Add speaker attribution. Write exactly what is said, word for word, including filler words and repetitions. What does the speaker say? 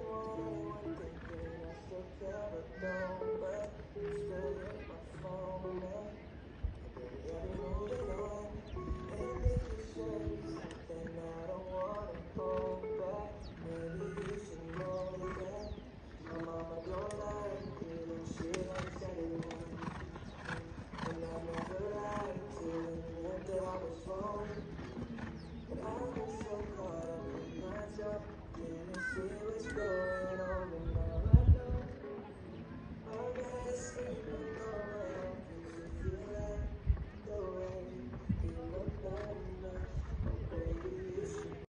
Speaker 1: one thinking I still care, but don't. But you still hit my phone, and baby, every move is on. And if you say